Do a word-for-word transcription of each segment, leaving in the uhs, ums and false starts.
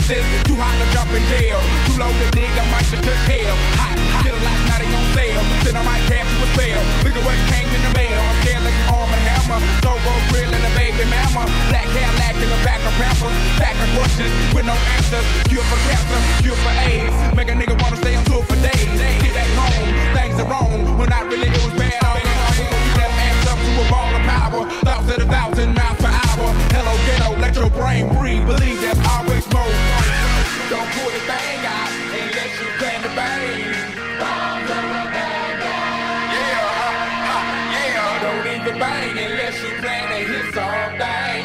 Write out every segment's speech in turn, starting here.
this. Too hot to jump in jail. Too low to dig, I might just touch hell. Hot, get a lot, not on sale. Then I might grab you a spell. Look at what came in the mail. I'm scared like an arm and hammer. Turbo grill and a baby mama. Black hair lack in the back of Pampers. Back of questions with no answers. Cure for cancer, cure for AIDS. Make a nigga wanna stay on tour for days. Get back home, things are wrong. When I really it was bad, all in all, you never amped up to a ball of power. Thoughts at a thousand miles per hour. Hello, ghetto, let your brain breathe. Believe there's always more. Don't pull the thing out unless you plan to bang. Yeah, uh, yeah. Don't even bang unless you plan to hit something.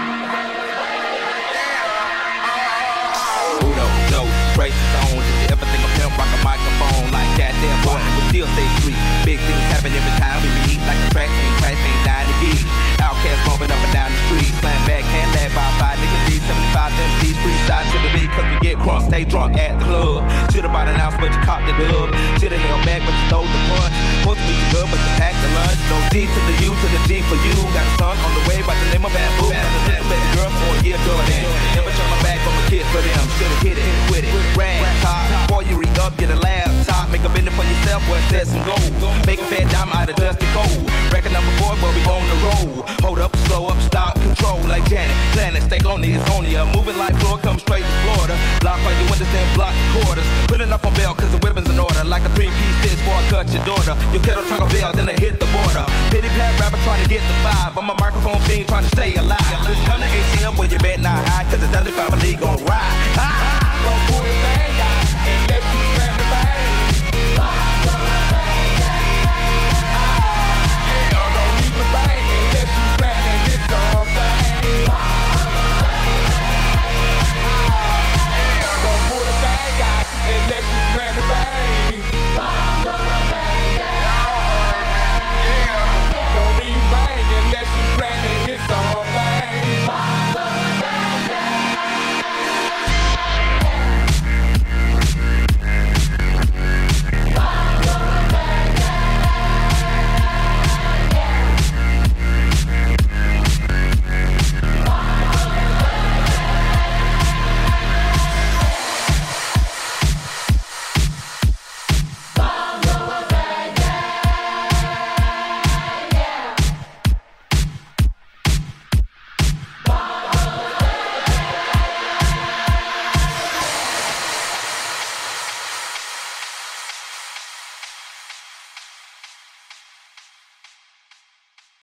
Who knows, no, praise his own. If you ever think of him, rock a microphone like that, damn boy, we still stay sweet. Big things happen every time we meet, like a track ain't crash, ain't dying to geek. Outcast bumping up and down the street, slam back, can't laugh by five niggas, D seventy-five, them D's, freestyle to the beat, cause we get crunk, stay drunk at the club. Should've bought an ounce, but you caught the dub. Should've held back, but you stole the punch. Supposed to be too good, but you packed the lunch. No D to the U to the G for you. Got a son on the way by the name of Bamboo. Got a little baby girl for a year, Jordan. Never turn my back on my kids for them. Should've hit it with it. Rag top, before you re up, get a laptop. Make a business for yourself, where it says some gold. Make a fat dime out of dusty gold. Record number four, but we on the road. Hold up, slow up, stop, control like Janet. Planet, stay on the Estonia. Moving like floor, come straight to Florida. Block all your windows and block the quarters. Putting up on bail, cause the weapon's in order. Like a three-piece stitch before I cut your daughter. Your kettle truck a bell, then they hit the border. Pity pat rapper trying to get the vibe. On my microphone fiend trying to stay alive. Just come to A T M where you bet not high, cause it's seventy-five